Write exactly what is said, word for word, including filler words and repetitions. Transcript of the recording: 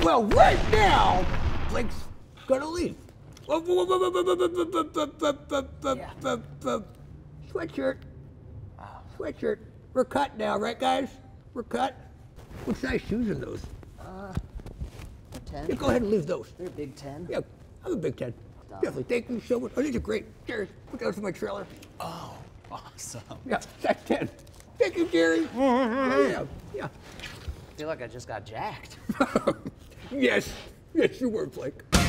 Well, right now, Blake's gonna leave. Yeah. Sweatshirt. Wow. Sweatshirt. We're cut now, right, guys? We're cut. What size shoes are those? Uh, a ten. Yeah, go ahead and leave those. They're a big ten. Yeah, I'm a big ten. Dumb. Definitely. Thank you so much. Oh, these are great. Jerry, put those in my trailer. Oh, awesome. Yeah, that's ten. Thank you, Jerry. Oh, yeah, yeah. I feel like I just got jacked. Yes, yes, you were, Blake.